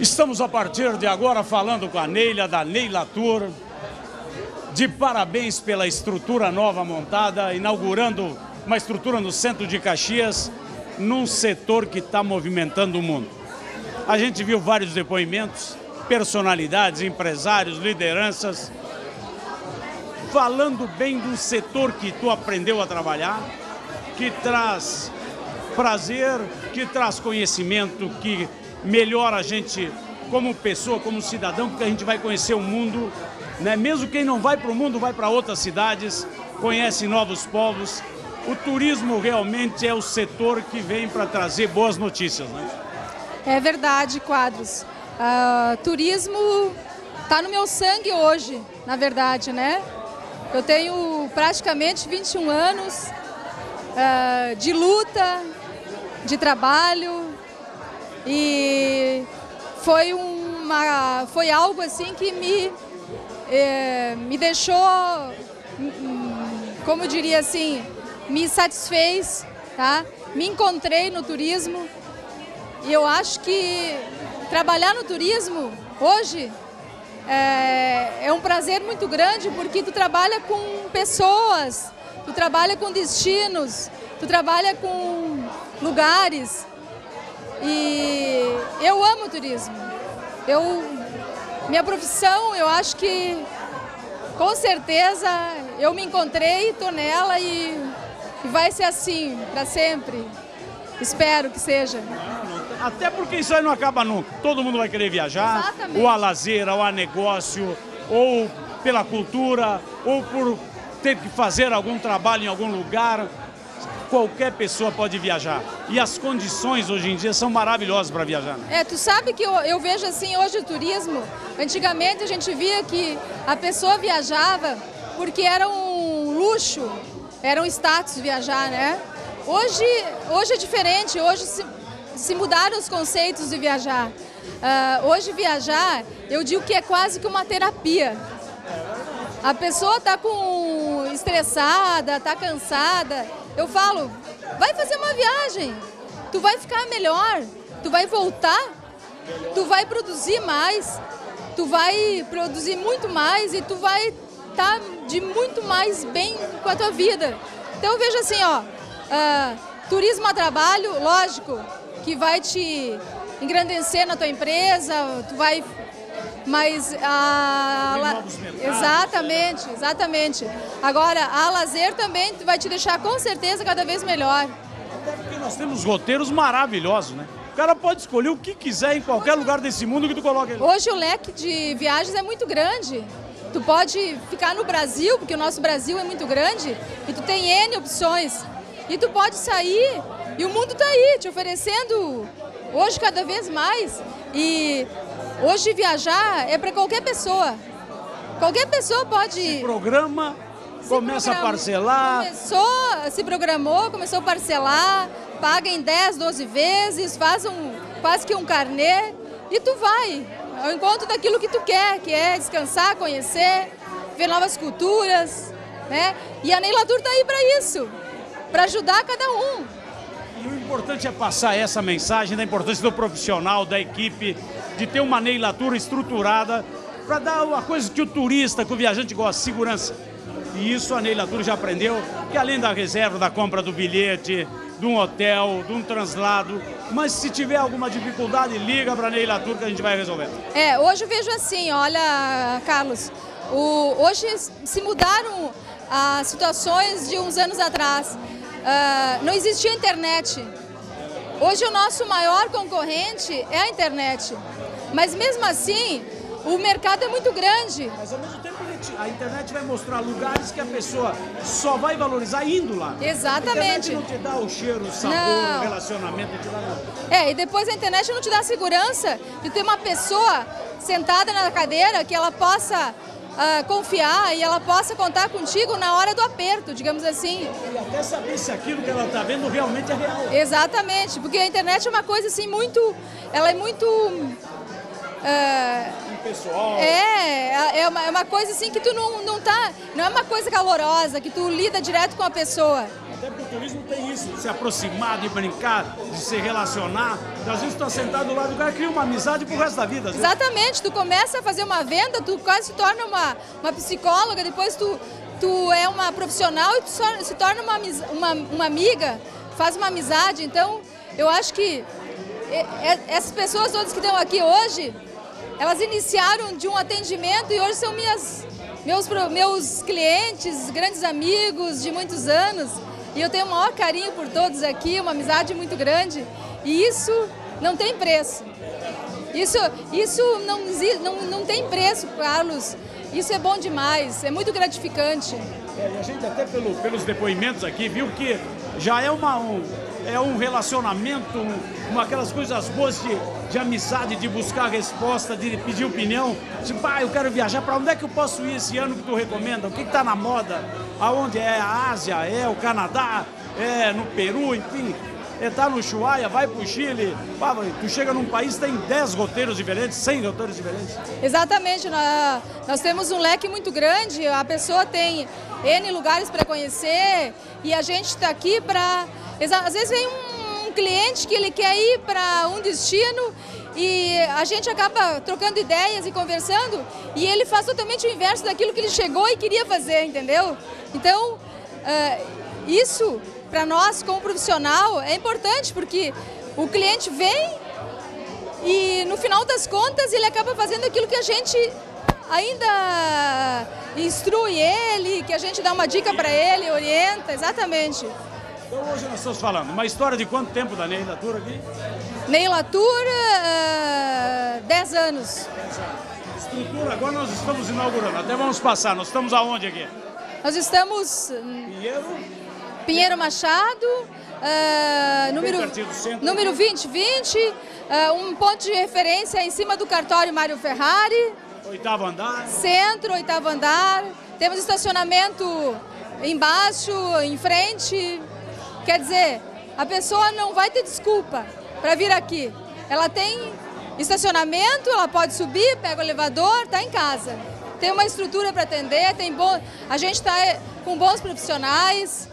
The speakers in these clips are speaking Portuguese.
Estamos a partir de agora falando com a Neila, da Neilatur. De parabéns pela estrutura nova montada, inaugurando uma estrutura no centro de Caxias, num setor que está movimentando o mundo. A gente viu vários depoimentos, personalidades, empresários, lideranças, falando bem do setor que tu aprendeu a trabalhar, que traz prazer, que traz conhecimento, que melhora a gente como pessoa, como cidadão, porque a gente vai conhecer o mundo, né? Mesmo quem não vai para o mundo, vai para outras cidades, conhece novos povos. O turismo realmente é o setor que vem para trazer boas notícias, né? É verdade, Quadros. Turismo está no meu sangue hoje, na verdade, né? Eu tenho praticamente 21 anos de luta, de trabalho, e foi algo assim que me deixou, como eu diria assim, me satisfez, tá? Me encontrei no turismo e eu acho que trabalhar no turismo hoje é um prazer muito grande, porque tu trabalha com pessoas, tu trabalha com destinos, tu trabalha com lugares, e eu amo o turismo. Minha profissão, eu acho que com certeza eu me encontrei, estou nela e vai ser assim para sempre. Espero que seja. Até porque isso aí não acaba nunca. Todo mundo vai querer viajar, exatamente, ou a lazer, ou a negócio, ou pela cultura, ou por ter que fazer algum trabalho em algum lugar. Qualquer pessoa pode viajar. E as condições hoje em dia são maravilhosas para viajar, né? Tu sabe que eu vejo assim hoje o turismo. Antigamente a gente via que a pessoa viajava porque era um luxo, era um status viajar, né? Hoje é diferente, hoje se mudaram os conceitos de viajar. Hoje viajar, eu digo que é quase que uma terapia. A pessoa está estressada, está cansada. Eu falo, vai fazer uma viagem, tu vai ficar melhor, tu vai voltar, tu vai produzir mais, tu vai produzir muito mais e tu vai estar de muito mais bem com a tua vida. Então eu vejo assim, turismo a trabalho, lógico, que vai te engrandecer na tua empresa, tu vai... Mas exatamente. Agora, a lazer também vai te deixar com certeza cada vez melhor. Até porque nós temos roteiros maravilhosos, né? O cara pode escolher o que quiser em qualquer lugar desse mundo que tu coloca ele. Hoje o leque de viagens é muito grande. Tu pode ficar no Brasil, porque o nosso Brasil é muito grande, e tu tem N opções. E tu pode sair, e o mundo está aí, te oferecendo hoje cada vez mais. E hoje viajar é para qualquer pessoa. Qualquer pessoa pode... Se programa, começa a parcelar. Se programou, começou a parcelar, paga em 10, 12 vezes, faz quase que um carnê e tu vai ao encontro daquilo que tu quer, que é descansar, conhecer, ver novas culturas, né? E a Neilatur está aí para isso, para ajudar cada um. E o importante é passar essa mensagem da importância do profissional, da equipe, de ter uma Neilatur estruturada para dar uma coisa que o turista, que o viajante gosta, segurança. E isso a Neilatur já aprendeu, que além da reserva, da compra do bilhete, de um hotel, de um translado, mas se tiver alguma dificuldade, liga para a Neilatur que a gente vai resolver. Hoje eu vejo assim, olha, Carlos, hoje se mudaram as situações de uns anos atrás. Não existia internet. Hoje o nosso maior concorrente é a internet. Mas mesmo assim, o mercado é muito grande. Mas ao mesmo tempo a internet vai mostrar lugares que a pessoa só vai valorizar indo lá. Exatamente. A internet não te dá o cheiro, o sabor, o relacionamento, não te dá nada. E depois a internet não te dá segurança de ter uma pessoa sentada na cadeira que ela possa confiar e ela possa contar contigo na hora do aperto, digamos assim. E até saber se aquilo que ela está vendo realmente é real. Exatamente, porque a internet é uma coisa assim muito... Ela é muito... Pessoal. É uma coisa assim que tu não é uma coisa calorosa, que tu lida direto com a pessoa. Até porque o turismo tem isso, de se aproximar, de brincar, de se relacionar. Às vezes tu tá sentado do lado do cara, cria uma amizade pro resto da vida. Exatamente, tu começa a fazer uma venda, tu quase se torna uma psicóloga, depois tu é uma profissional e tu se torna uma amiga, faz uma amizade. Então, eu acho que essas pessoas todas que estão aqui hoje, elas iniciaram de um atendimento e hoje são meus clientes, grandes amigos de muitos anos. E eu tenho o maior carinho por todos aqui, uma amizade muito grande. E isso não tem preço. Isso não tem preço, Carlos. Isso é bom demais, é muito gratificante. E a gente até pelos depoimentos aqui viu que já é um relacionamento, aquelas coisas boas de amizade, de buscar resposta, de pedir opinião. Tipo, eu quero viajar, para onde é que eu posso ir esse ano que tu recomenda? O que está na moda? Aonde é? A Ásia? É o Canadá? É no Peru? Enfim, tá no Ushuaia, vai pro Chile. Tu chega num país, tem 10 roteiros diferentes, 100 roteiros diferentes. Exatamente, nós temos um leque muito grande, a pessoa tem N lugares para conhecer e a gente está aqui para... Às vezes vem um cliente que ele quer ir para um destino e a gente acaba trocando ideias e conversando e ele faz totalmente o inverso daquilo que ele chegou e queria fazer, entendeu? Então, isso para nós como profissional é importante porque o cliente vem e no final das contas ele acaba fazendo aquilo que a gente ainda instrui ele, que a gente dá uma dica para ele, orienta, exatamente. Então hoje nós estamos falando, uma história de quanto tempo da Ney Latour aqui? Ney Latour, 10 anos. Estrutura, agora nós estamos inaugurando, até vamos passar, nós estamos aonde aqui? Nós estamos... Pinheiro Machado, número 2020, um ponto de referência em cima do cartório Mário Ferrari. 8º andar. Centro, 8º andar. Temos estacionamento embaixo, em frente. Quer dizer, a pessoa não vai ter desculpa para vir aqui. Ela tem estacionamento, ela pode subir, pega o elevador, está em casa. Tem uma estrutura para atender, a gente está com bons profissionais.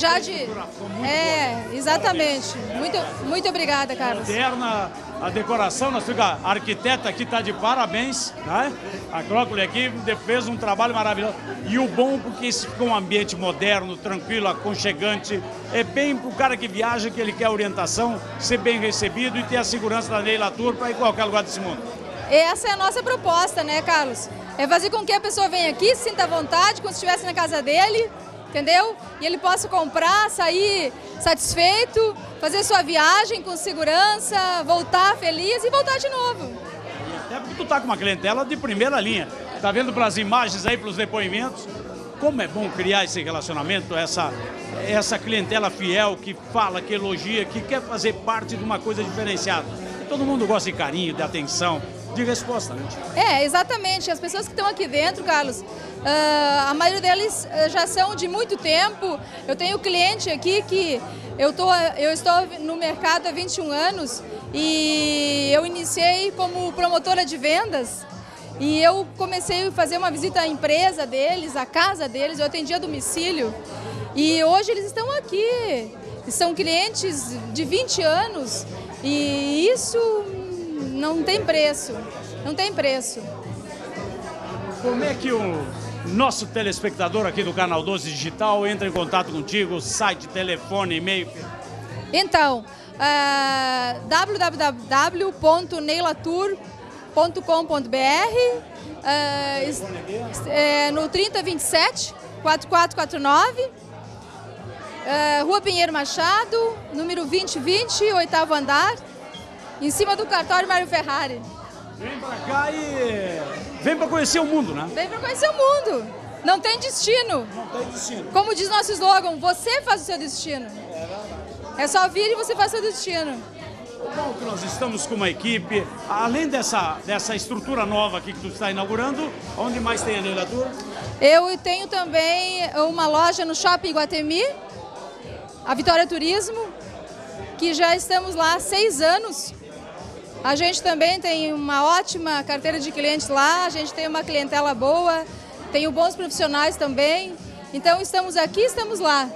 Exatamente. Muito obrigada, Carlos. Moderna, a decoração, a arquiteta aqui está de parabéns, né? A Crócoli aqui fez um trabalho maravilhoso. E o bom, porque isso ficou um ambiente moderno, tranquilo, aconchegante. É bem para o cara que viaja, que ele quer orientação, ser bem recebido e ter a segurança da Ney Latour para ir em qualquer lugar desse mundo. Essa é a nossa proposta, né, Carlos? É fazer com que a pessoa venha aqui, se sinta à vontade, como se estivesse na casa dele, entendeu? E ele possa comprar, sair satisfeito, fazer sua viagem com segurança, voltar feliz e voltar de novo. E até porque tu tá com uma clientela de primeira linha. Tá vendo pelas imagens aí, pelos depoimentos, como é bom criar esse relacionamento, essa clientela fiel que fala, que elogia, que quer fazer parte de uma coisa diferenciada. Todo mundo gosta de carinho, de atenção, de resposta, né? Exatamente. As pessoas que estão aqui dentro, Carlos, a maioria deles já são de muito tempo. Eu tenho cliente aqui que eu estou no mercado há 21 anos e eu iniciei como promotora de vendas e eu comecei a fazer uma visita à empresa deles, à casa deles, eu atendia a domicílio e hoje eles estão aqui. São clientes de 20 anos e isso não tem preço, não tem preço. Como é que o nosso telespectador aqui do Canal 12 Digital entra em contato contigo, site, telefone, e-mail? Então, www.neylatour.com.br, no 3027 4449, Rua Pinheiro Machado, número 2020, 8º andar, em cima do cartório Mário Ferrari. Vem pra cá e vem pra conhecer o mundo, né? Vem pra conhecer o mundo. Não tem destino. Não tem destino. Como diz nosso slogan, você faz o seu destino. É só vir e você faz o seu destino. Bom, que nós estamos com uma equipe, além dessa estrutura nova aqui que tu está inaugurando, onde mais tem a Ney Latour? Eu tenho também uma loja no Shopping Iguatemi, a Vitória Turismo, que já estamos lá há 6 anos. A gente também tem uma ótima carteira de clientes lá, a gente tem uma clientela boa, tenho bons profissionais também. Então estamos aqui, estamos lá.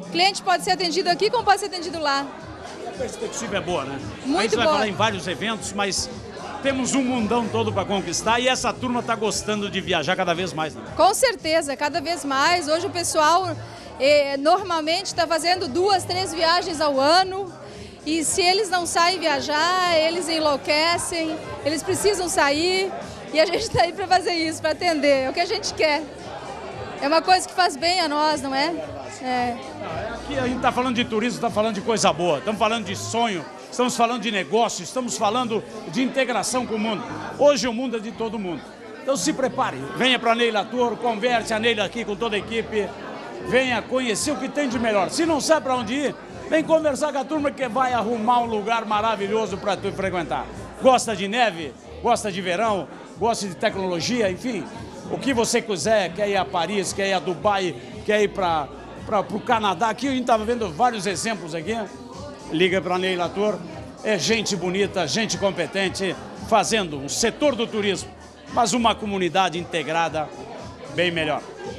O cliente pode ser atendido aqui como pode ser atendido lá. A perspectiva é boa, né? Muito a gente vai boa. falar em vários eventos, mas temos um mundão todo para conquistar e essa turma está gostando de viajar cada vez mais, né? Com certeza, cada vez mais. Hoje o pessoal normalmente está fazendo 2, 3 viagens ao ano. E se eles não saem viajar, eles enlouquecem, eles precisam sair. E a gente está aí para fazer isso, para atender. É o que a gente quer. É uma coisa que faz bem a nós, não é? Aqui a gente está falando de turismo, está falando de coisa boa, estamos falando de sonho, estamos falando de negócio, estamos falando de integração com o mundo. Hoje o mundo é de todo mundo. Então se prepare, venha para a Neila Tour, converse a Neila aqui com toda a equipe, venha conhecer o que tem de melhor. Se não sabe para onde ir, vem conversar com a turma que vai arrumar um lugar maravilhoso para tu frequentar. Gosta de neve? Gosta de verão? Gosta de tecnologia? Enfim, o que você quiser, quer ir a Paris, quer ir a Dubai, quer ir para o Canadá. Aqui a gente estava vendo vários exemplos aqui. Liga para a Neila Tour. É gente bonita, gente competente, fazendo um setor do turismo, mas uma comunidade integrada bem melhor.